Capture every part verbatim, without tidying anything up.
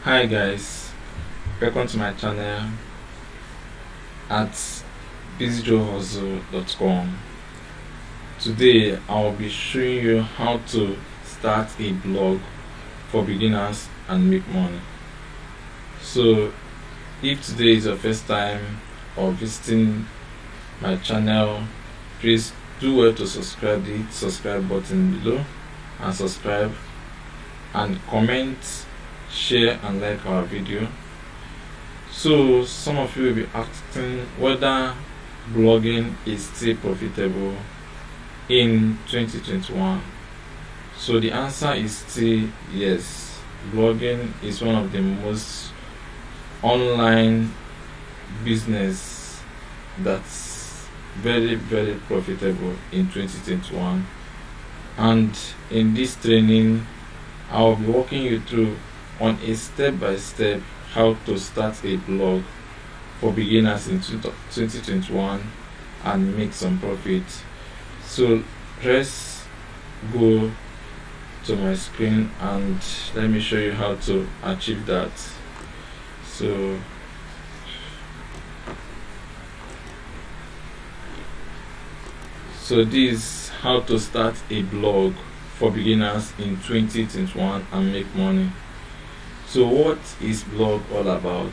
Hi guys, welcome to my channel at bizyjoe hustle dot com. Today I will be showing you how to start a blog for beginners and make money. So if today is your first time or visiting my channel, please do well to subscribe, the subscribe button below and subscribe and comment, share and like our video. So some of you will be asking whether blogging is still profitable in twenty twenty-one. So the answer is still yes. Blogging is one of the most online business that's very very profitable in twenty twenty-one, and in this training I will be walking you through on a step-by-step how to start a blog for beginners in twenty twenty-one and make some profit. So let's go to my screen and let me show you how to achieve that. So so this is how to start a blog for beginners in twenty twenty-one and make money. So what is blog all about?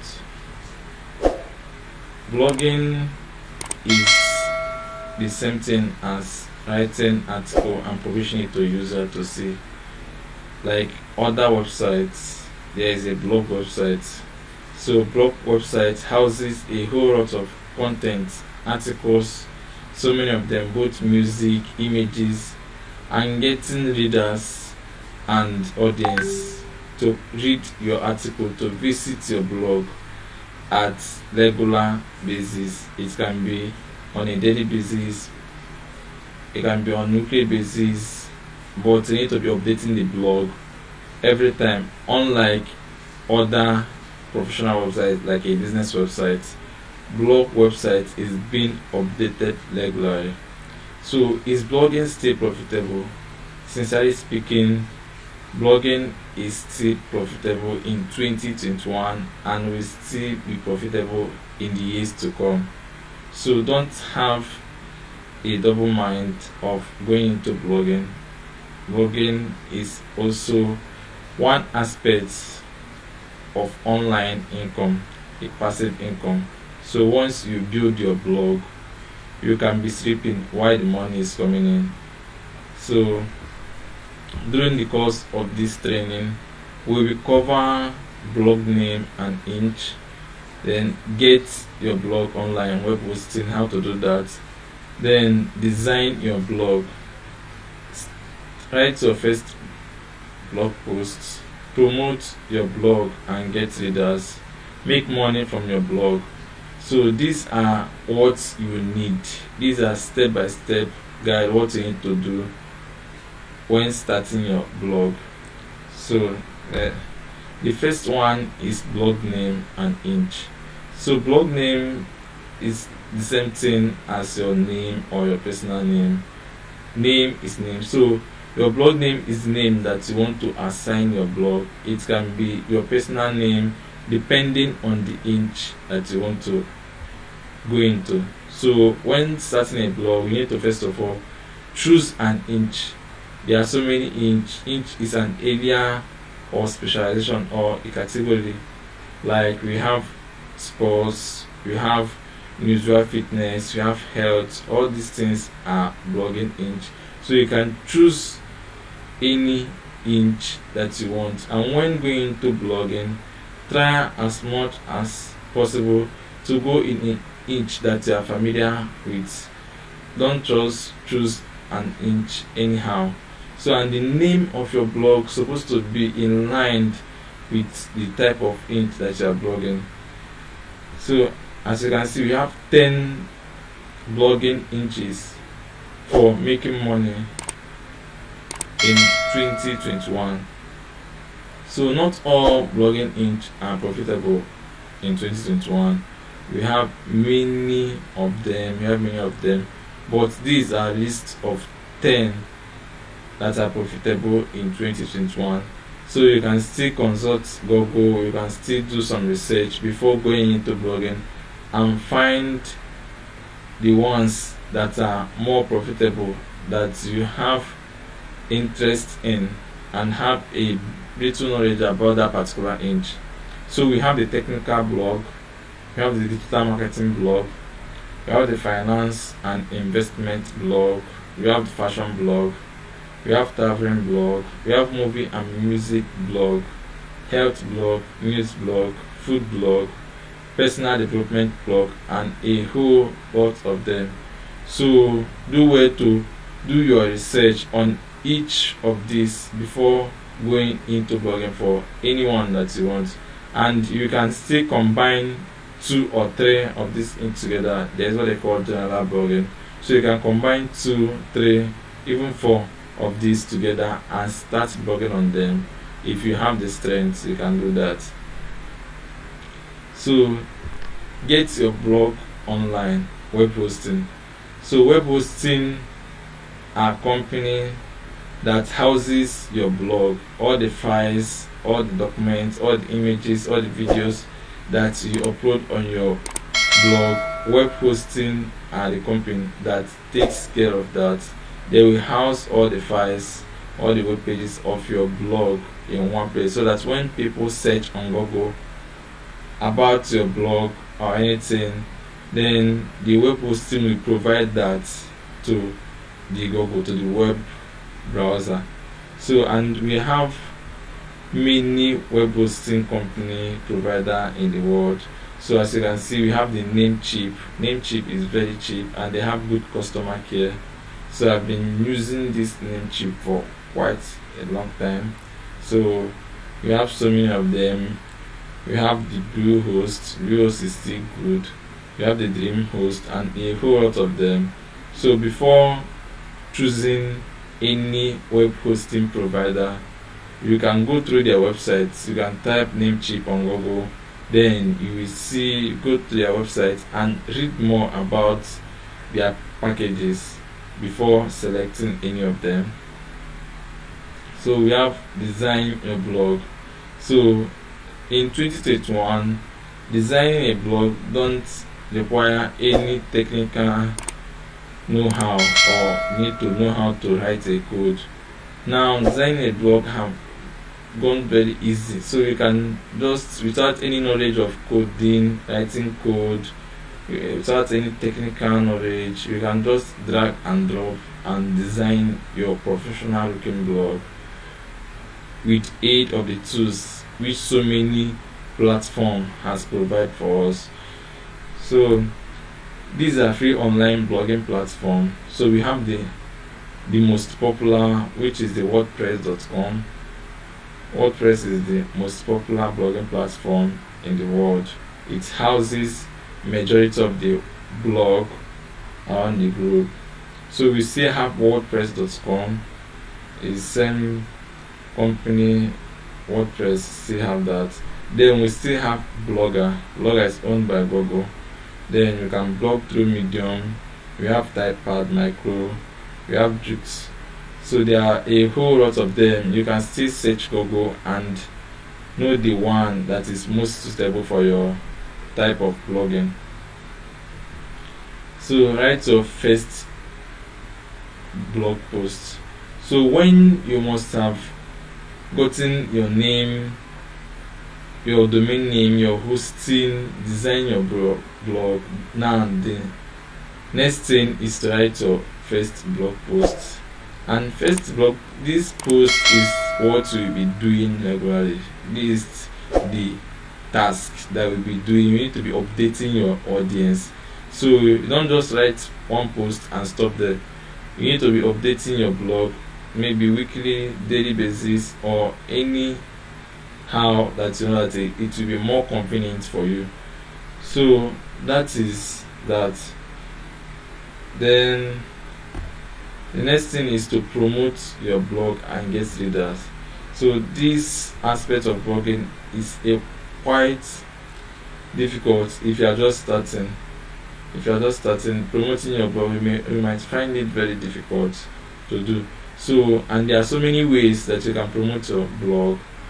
Blogging is the same thing as writing article and publishing it to user to see. Like other websites, there is a blog website. So blog website houses a whole lot of content, articles, so many of them, both music, images, and getting readers and audience to read your article, to visit your blog at regular basis. It can be on a daily basis, it can be on weekly basis, but you need to be updating the blog every time. Unlike other professional websites like a business website, blog website is being updated regularly. So is blogging still profitable? Sincerely speaking, blogging is still profitable in twenty twenty-one and will still be profitable in the years to come. So don't have a double mind of going into blogging. Blogging is also one aspect of online income, a passive income. So once you build your blog, you can be sleeping while the money is coming in. So during the course of this training, we will cover blog name and inch, then get your blog online, web hosting, how to do that, then design your blog, write your first blog post, promote your blog and get readers, make money from your blog. So these are what you need. These are step-by-step guide what you need to do when starting your blog. So uh, the first one is blog name and inch. So blog name is the same thing as your name or your personal name. Name is name. So your blog name is name that you want to assign your blog. It can be your personal name depending on the inch that you want to go into. So when starting a blog, you need to first of all choose an inch. There are so many inch. Inch is an area or specialization or a category. Like we have sports, we have visual fitness, we have health. All these things are blogging inch. So you can choose any inch that you want. And when going into blogging, try as much as possible to go in an inch that you are familiar with. Don't just choose an inch anyhow. So and the name of your blog supposed to be in line with the type of inch that you are blogging. So as you can see, we have ten blogging inches for making money in twenty twenty-one. So not all blogging inch are profitable in twenty twenty-one. We have many of them, we have many of them, but these are list of ten that are profitable in twenty twenty-one. So you can still consult Google, you can still do some research before going into blogging and find the ones that are more profitable, that you have interest in and have a little knowledge about that particular niche. So we have the technical blog, we have the digital marketing blog, we have the finance and investment blog, we have the fashion blog, we have traveling blog, we have movie and music blog, health blog, news blog, food blog, personal development blog, and a whole lot of them. So do well to do your research on each of these before going into blogging for anyone that you want, and you can still combine two or three of these in together. There's what they call general blogging. So you can combine two, three, even four of these together and start blogging on them. If you have the strength, you can do that. So get your blog online. Web hosting. So web hosting are company that houses your blog, all the files, all the documents, all the images, all the videos that you upload on your blog. Web hosting are the company that takes care of that. They will house all the files, all the web pages of your blog in one place, so that when people search on Google about your blog or anything, then the web hosting will provide that to the Google, to the web browser. So, and we have many web hosting company provider in the world. So as you can see, we have the Namecheap. Namecheap is very cheap and they have good customer care. So I've been using this Namecheap for quite a long time. So we have so many of them. We have the Bluehost. Bluehost is still good. We have the DreamHost and a whole lot of them. So before choosing any web hosting provider, you can go through their websites. You can type Namecheap on Google, then you will see, go to their website and read more about their packages before selecting any of them. So we have design your blog. So in twenty twenty-one, designing a blog don't require any technical know-how or need to know how to write a code. Now designing a blog have gone very easy, so you can just, without any knowledge of coding, writing code, without any technical knowledge, you can just drag and drop and design your professional looking blog with aid of the tools which so many platform has provided for us. So these are free online blogging platform. So we have the the most popular, which is the WordPress dot com. WordPress is the most popular blogging platform in the world. It houses majority of the blog around the globe. So we still have WordPress dot com. It's same company. WordPress still have that. Then we still have Blogger. Blogger is owned by Google. Then you can blog through Medium. We have Typepad Micro. We have Jux. So there are a whole lot of them. You can still search Google and know the one that is most suitable for your type of blogging. So write your first blog post. So when you must have gotten your name, your domain name, your hosting, design your blog, now the next thing is to write your first blog post. And first blog, this post is what you will be doing regularly. This is the task that we'll be doing. You need to be updating your audience. So you don't just write one post and stop there. You need to be updating your blog, maybe weekly, daily basis, or any how that you know that it, it will be more convenient for you. So that is that. Then the next thing is to promote your blog and get readers. So this aspect of blogging is a quite difficult if you are just starting. If you are just starting, promoting your blog, you, may, you might find it very difficult to do. So, and there are so many ways that you can promote your blog.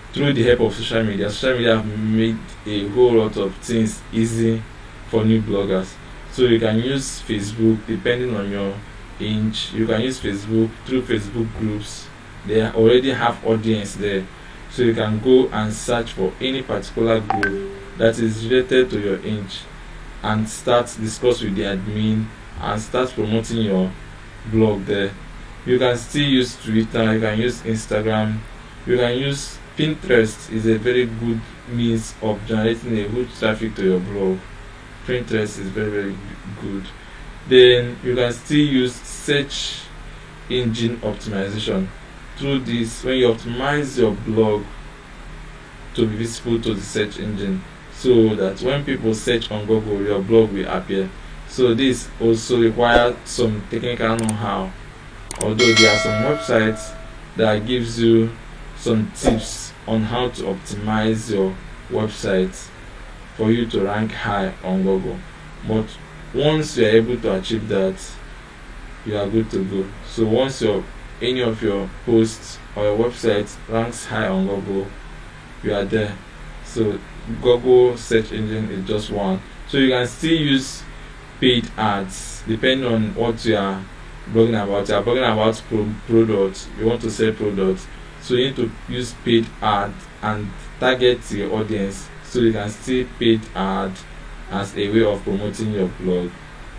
through the help of social media. Social media have made a whole lot of things easy for new bloggers. So you can use Facebook depending on your age. You can use Facebook through Facebook groups. They already have audience there, so you can go and search for any particular group that is related to your age and start discuss with the admin and start promoting your blog there. You can still use Twitter, you can use Instagram, you can use Pinterest. Is a very good means of generating a good traffic to your blog. Pinterest is very very good. Then you can still use search engine optimization. Through this, when you optimize your blog to be visible to the search engine, so that when people search on Google, your blog will appear. So this also requires some technical know-how, although there are some websites that gives you some tips on how to optimize your website for you to rank high on Google. But once you are able to achieve that, you are good to go. So once your any of your posts or your website ranks high on Google, you are there. So Google search engine is just one. So you can still use paid ads depending on what you are blogging about. You are blogging about pro products, you want to sell products, so you need to use paid ad and target your audience. So you can still paid ad as a way of promoting your blog.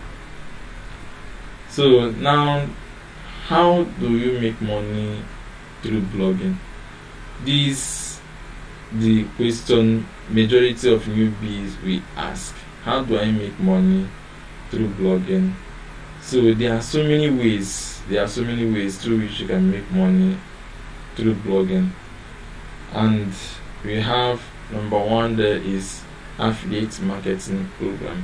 So now, how do you make money through blogging? This the question majority of newbies will ask. How do I make money through blogging? So there are so many ways. There are so many ways through which you can make money through blogging. And we have number one there is affiliate marketing program.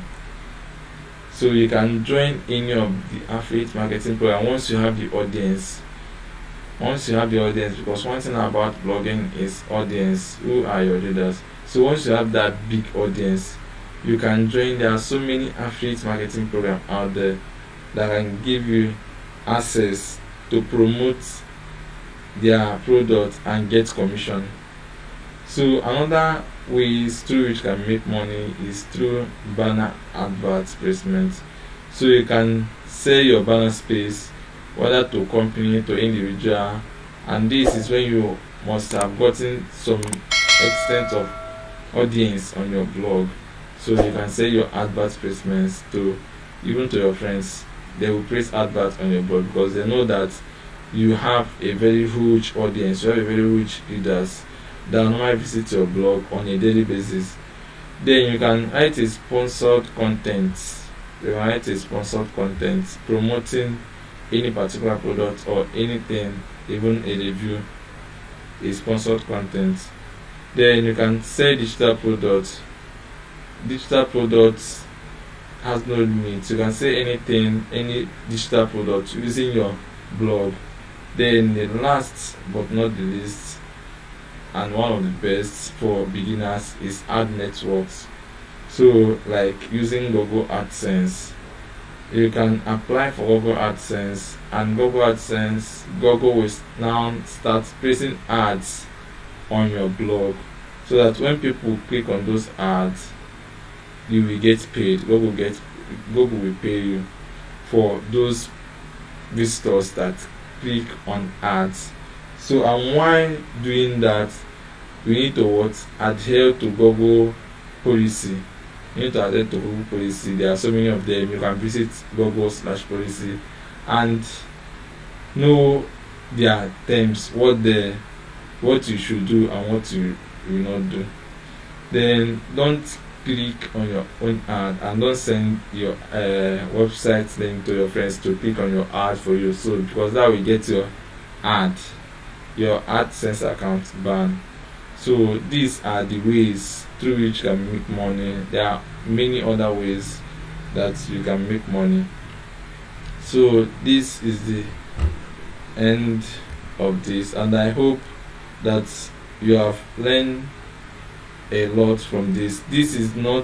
So you can join any of the affiliate marketing program once you have the audience. Once you have the audience, because one thing about blogging is audience. Who are your readers? So once you have that big audience, you can join. There are so many affiliate marketing programs out there that can give you access to promote their product and get commission. So another ways through which you can make money is through banner advert placement. So you can sell your banner space whether to company, to individual, and this is when you must have gotten some extent of audience on your blog. So you can sell your advert placements to even to your friends. They will place adverts on your blog because they know that you have a very huge audience, you have a very huge readers that normally visit your blog on a daily basis. Then you can write a sponsored content. You can write a sponsored content promoting any particular product or anything, even a review, a sponsored content. Then you can sell digital products. Digital products has no limits. You can sell anything, any digital product using your blog. Then the last but not the least, and one of the best for beginners, is ad networks. So like using Google AdSense. You can apply for Google AdSense, and Google AdSense, Google will now start placing ads on your blog, so that when people click on those ads, you will get paid. Google get Google will pay you for those visitors that click on ads. So and while doing that, we need to what adhere to Google policy. You need to adhere to Google policy. There are so many of them. You can visit Google slash policy and know their terms, what the what you should do and what you will not do. Then don't click on your own ad, and don't send your uh, website link to your friends to click on your ad for you. So because that will get your ad, your AdSense account banned. So these are the ways through which you can make money. There are many other ways that you can make money. So this is the end of this, and I hope that you have learned a lot from this. This is not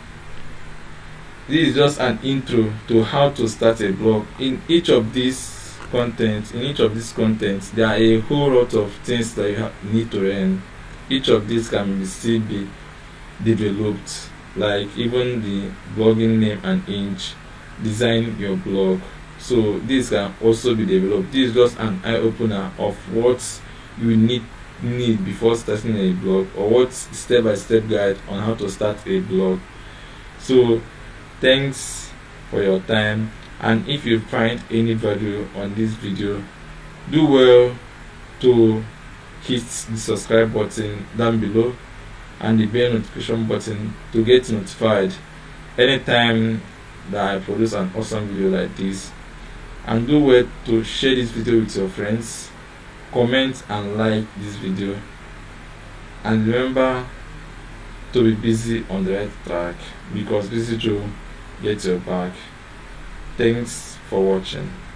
this is just an intro to how to start a blog. In each of these content, in each of these contents, there are a whole lot of things that you have, need to learn. each of these can be still be developed, like even the blogging name and image, design your blog. So this can also be developed. This is just an eye opener of what you need need before starting a blog, or what step-by-step guide on how to start a blog. So thanks for your time, and if you find any value on this video, do well to hit the subscribe button down below and the bell notification button to get notified anytime that I produce an awesome video like this. And do well to share this video with your friends, comment and like this video, and remember to be busy on the right track, because Bizyjoe gets your back. Thanks for watching.